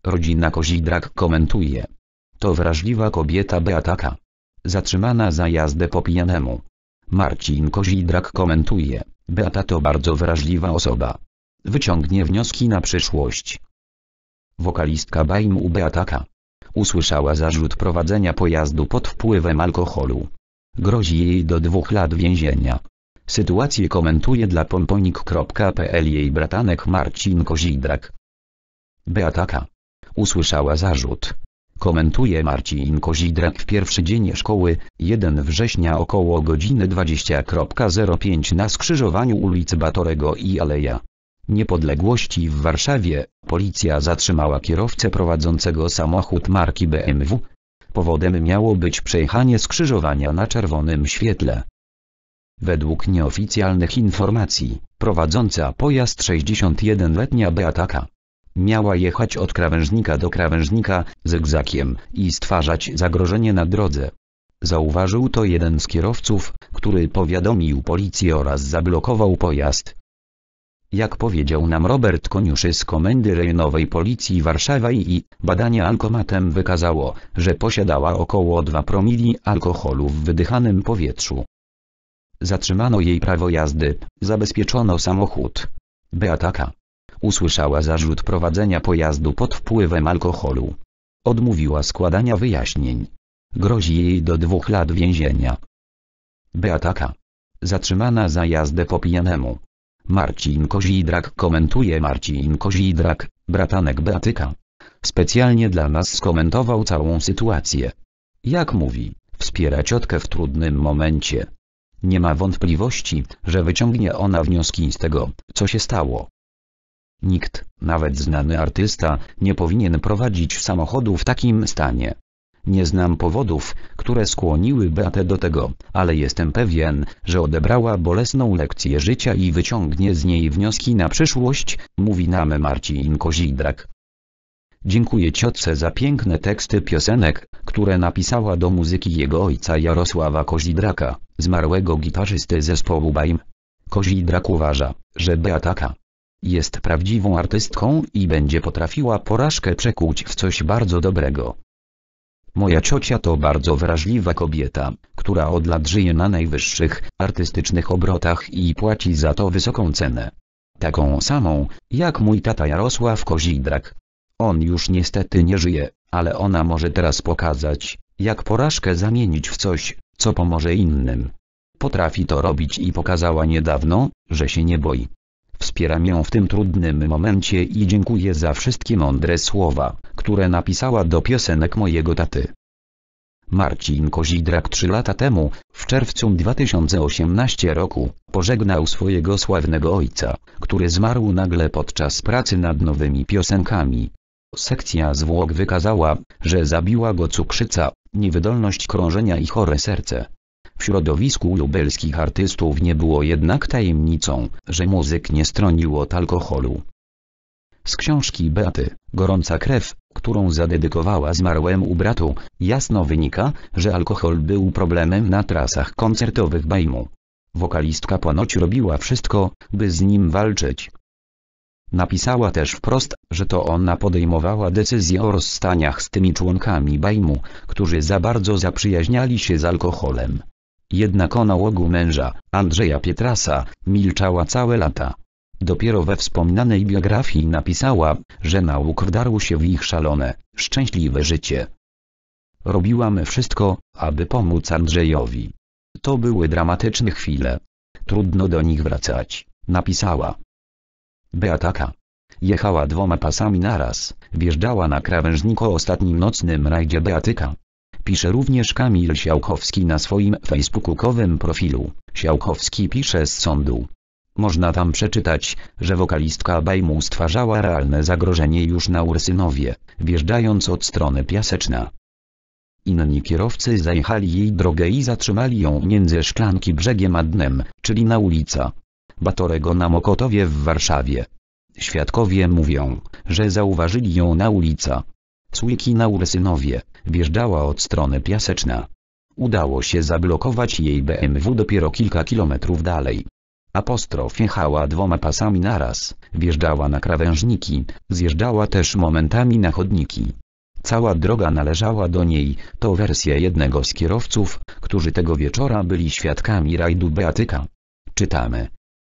Rodzina Kozidrak komentuje. To wrażliwa kobieta Beata K. Zatrzymana za jazdę po pijanemu. Marcin Kozidrak komentuje. Beata to bardzo wrażliwa osoba. Wyciągnie wnioski na przyszłość. Wokalistka Bajmu Beata K. usłyszała zarzut prowadzenia pojazdu pod wpływem alkoholu. Grozi jej do 2 lat więzienia. Sytuację komentuje dla pomponik.pl jej bratanek Marcin Kozidrak. Beata K. usłyszała zarzut. Komentuje Marcin Kozidrak w pierwszy dzień szkoły, 1 września około godziny 20:05 na skrzyżowaniu ulicy Batorego i Aleja Niepodległości w Warszawie, policja zatrzymała kierowcę prowadzącego samochód marki BMW. Powodem miało być przejechanie skrzyżowania na czerwonym świetle. Według nieoficjalnych informacji, prowadząca pojazd 61-letnia Beata K. miała jechać od krawężnika do krawężnika, zygzakiem, i stwarzać zagrożenie na drodze. Zauważył to jeden z kierowców, który powiadomił policję oraz zablokował pojazd. Jak powiedział nam Robert Koniuszy z Komendy Rejonowej Policji Warszawa i badanie alkomatem wykazało, że posiadała około 2 promili alkoholu w wydychanym powietrzu. Zatrzymano jej prawo jazdy, zabezpieczono samochód. Beata K. usłyszała zarzut prowadzenia pojazdu pod wpływem alkoholu. Odmówiła składania wyjaśnień. Grozi jej do 2 lat więzienia. Beata K. zatrzymana za jazdę po pijanemu. Marcin Kozidrak komentuje. Marcin Kozidrak, bratanek Beaty K. specjalnie dla nas skomentował całą sytuację. Jak mówi, wspiera ciotkę w trudnym momencie. Nie ma wątpliwości, że wyciągnie ona wnioski z tego, co się stało. Nikt, nawet znany artysta, nie powinien prowadzić samochodu w takim stanie. Nie znam powodów, które skłoniły Beatę do tego, ale jestem pewien, że odebrała bolesną lekcję życia i wyciągnie z niej wnioski na przyszłość, mówi nam Marcin Kozidrak. Dziękuję ciotce za piękne teksty piosenek, które napisała do muzyki jego ojca Jarosława Kozidraka, zmarłego gitarzysty zespołu Bajm. Kozidrak uważa, że Beata K. jest prawdziwą artystką i będzie potrafiła porażkę przekuć w coś bardzo dobrego. Moja ciocia to bardzo wrażliwa kobieta, która od lat żyje na najwyższych, artystycznych obrotach i płaci za to wysoką cenę. Taką samą, jak mój tata Jarosław Kozidrak. On już niestety nie żyje, ale ona może teraz pokazać, jak porażkę zamienić w coś, co pomoże innym. Potrafi to robić i pokazała niedawno, że się nie boi. Wspieram ją w tym trudnym momencie i dziękuję za wszystkie mądre słowa, które napisała do piosenek mojego taty. Marcin Kozidrak 3 lata temu, w czerwcu 2018 roku, pożegnał swojego sławnego ojca, który zmarł nagle podczas pracy nad nowymi piosenkami. Sekcja zwłok wykazała, że zabiła go cukrzyca, niewydolność krążenia i chore serce. W środowisku lubelskich artystów nie było jednak tajemnicą, że muzyk nie stronił od alkoholu. Z książki Beaty, Gorąca krew, którą zadedykowała zmarłemu bratu, jasno wynika, że alkohol był problemem na trasach koncertowych Bajmu. Wokalistka ponoć robiła wszystko, by z nim walczyć. Napisała też wprost, że to ona podejmowała decyzje o rozstaniach z tymi członkami Bajmu, którzy za bardzo zaprzyjaźniali się z alkoholem. Jednak o nałogu męża, Andrzeja Pietrasa, milczała całe lata. Dopiero we wspomnianej biografii napisała, że nałóg wdarł się w ich szalone, szczęśliwe życie. Robiłam wszystko, aby pomóc Andrzejowi. To były dramatyczne chwile. Trudno do nich wracać, napisała. Beata K. jechała 2 pasami naraz, wjeżdżała na krawężnik o ostatnim nocnym rajdzie Beaty K. Pisze również Kamil Siałkowski na swoim facebookowym profilu. Siałkowski pisze z sądu. Można tam przeczytać, że wokalistka Bajmu stwarzała realne zagrożenie już na Ursynowie, wjeżdżając od strony Piaseczna. Inni kierowcy zajechali jej drogę i zatrzymali ją między Szklanki Brzegiem a Dnem, czyli na ulica Batorego na Mokotowie w Warszawie. Świadkowie mówią, że zauważyli ją na ulica Słyki na Ursynowie, wjeżdżała od strony Piaseczna. Udało się zablokować jej BMW dopiero kilka kilometrów dalej. Jechała 2 pasami naraz, wjeżdżała na krawężniki, zjeżdżała też momentami na chodniki. Cała droga należała do niej, to wersja jednego z kierowców, którzy tego wieczora byli świadkami rajdu Beatyka. Czytamy.